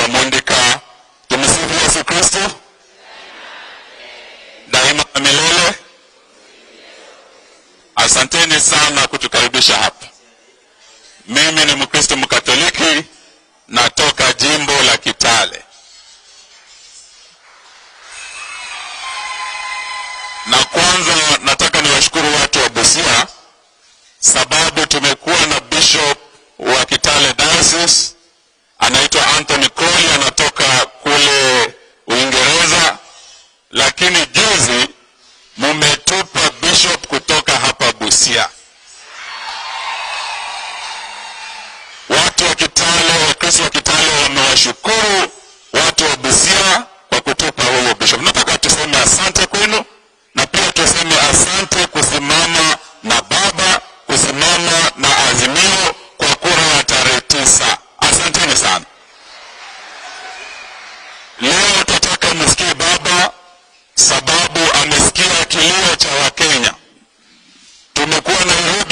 Mondika. Tumsifu Yesu Kristo. Daima na milele. Asanteni sana kutukaribisha hapa. Mimi ni Mkristo Mkatoliki, natoka jimbo la Kitale. Na kwanza nataka niwashukuru watu wa Busia, sababu tumekuwa na bishop wa Kitale Diocese anaitwa Anthony Coley, anatoka kule Uingereza, lakini juzi mumetupa bishop kutoka hapa Busia. Watu wa Kitale, Wakristo wa Kitale wamewashukuru watu wa Busia kwa kutupa huyo bishop. Nataka tuseme asante kwenu, na pia tuseme asante kusimama na baba, kusimama na Azimio kwa kura ya tarehe 9. Asanteni sana. Leo tutaka msikie baba, sababu amesikia kilio cha Wakenya. Tumekuwa na